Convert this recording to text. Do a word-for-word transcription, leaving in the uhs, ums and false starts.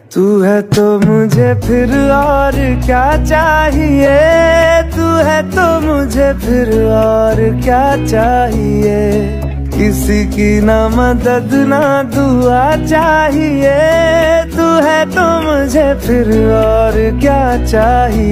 तू है तो मुझे फिर और क्या चाहिए, तू है तो मुझे फिर और क्या चाहिए। किसी की ना मदद ना दुआ चाहिए, तू है तो मुझे फिर और क्या चाहिए।